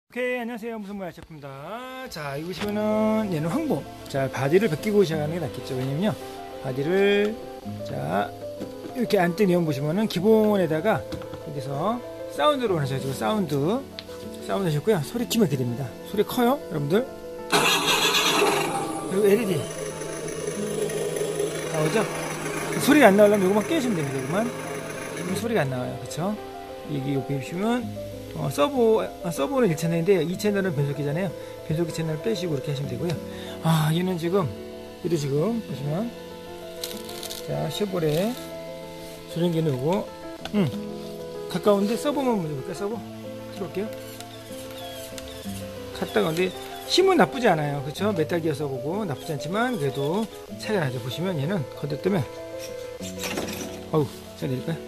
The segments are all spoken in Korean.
오케이, 안녕하세요. 무슨 모야 제품입니다. 자, 이거 보시면은 얘는 황보. 자, 바디를 벗기고 시작하는 게 낫겠죠. 왜냐면요, 바디를 자 이렇게 안뜬 이온 보시면은 기본에다가 여기서 사운드로 하셔가지고 사운드 하셨고요. 소리 키면 이렇게 됩니다. 소리 커요, 여러분들. 그리고 LED 나오죠? 소리가 안 나오려면 요거만 깨시면 됩니다. 요거만. 그럼 소리가 안 나와요. 그쵸? 여기 보시면 서버는 1채널인데 2채널은 변속기잖아요. 변속기 채널을 빼시고 이렇게 하시면 되고요. 아, 얘는 지금 보시면 자, 쉐보레 조련기는 요거 가까운데 서버만 먼저 볼까요? 서버 들어올게요. 갔다가 근데 힘은 나쁘지 않아요. 그쵸? 메탈 기어 서버고 나쁘지 않지만 그래도 차이가 나죠. 보시면 얘는 건드뜨면 어우, 자, 내릴까요?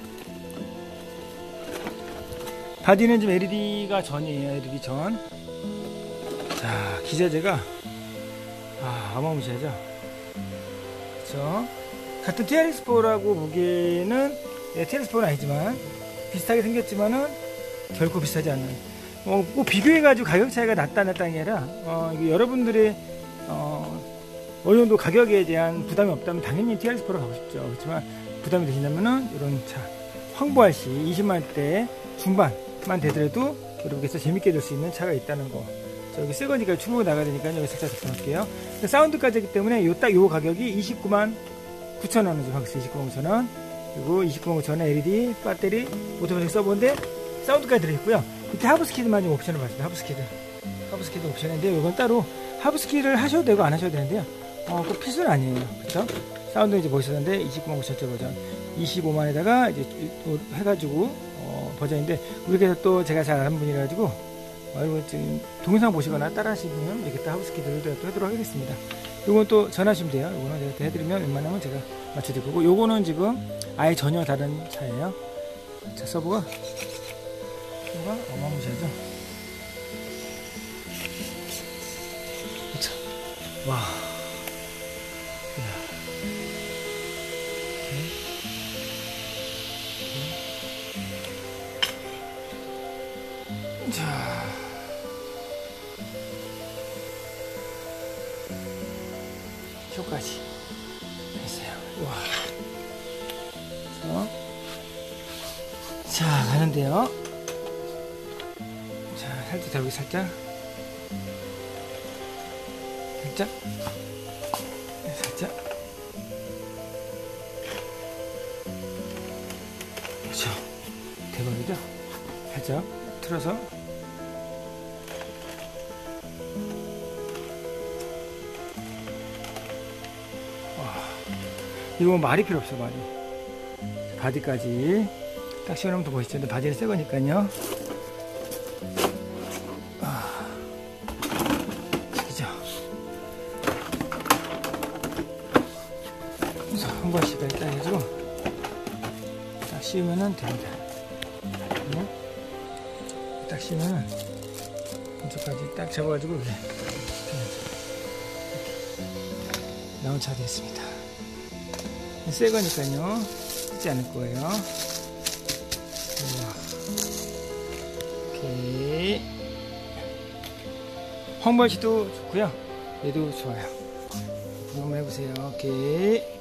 바디는 지금 LED가 전이에요. LED 전. 자, 기자재가 어마무시하죠. 그쵸? 같은 TRX4라고 보기에는 TRX4는 아니지만 비슷하게 생겼지만은 결코 비슷하지 않는. 꼭 비교해가지고 가격 차이가 낮다는 게 아니라 이게 여러분들의 어느 정도 가격에 대한 부담이 없다면 당연히 TRX4로 가고 싶죠. 그렇지만 부담이 되신다면은 이런 차 황보할 시 20만원대 중반만 되더라도 여러분께서 재밌게 들 수 있는 차가 있다는 거. 여기 새 거니까 충분히 나가야 되니까 여기 살짝 접근할게요. 사운드까지 했기 때문에 요 가격이 299,900,000원 하겠어요. 299,900,000원. 그리고 299,900,000원 LED, 배터리, 오토매틱 서버인데 사운드까지 들어있고요. 밑에 하브스키드만 좀 옵션을 봤습니다. 하브스키드 옵션인데 이건 따로 하브스키를 하셔도 되고 안 하셔도 되는데요. 꼭 필수는 아니에요. 그쵸? 사운드 이제 보셨는데 299,900,000원 버전 25만에다가 이제 해가지고 버전인데 우리께서 또 제가 잘 아는 분이라 가지고 이거 지금 동영상 보시거나 따라 하시면 이렇게 또 하브스키드를 또 하도록 하겠습니다. 요건 또 전화하시면 돼요. 요거는 제가 또 해드리면 웬만하면 제가 맞춰드릴 거고, 요거는 지금 아예 전혀 다른 차예요. 자, 서버가 어마무시하죠. 그쵸? 와. 자, 쇼까지 했어요. 와. 자, 가는데요. 자, 살짝 들어오기 살짝. 그렇죠. 대박이죠. 살짝 틀어서. 이거 말이 필요 없어. 말이. 바디까지 딱 시원하면 더 멋있죠. 근데 바디는 새 거니까요. 그죠? 그래서 한 번씩 일단 해주고 딱 씌우면은 됩니다. 딱 씌우면은 이쪽까지 딱 잡아가지고 이렇게 나온 차 되겠습니다. 새 거니까요. 쓰지 않을 거예요. 오케이. 황보할시도 좋고요. 얘도 좋아요. 한번 해보세요. 오케이.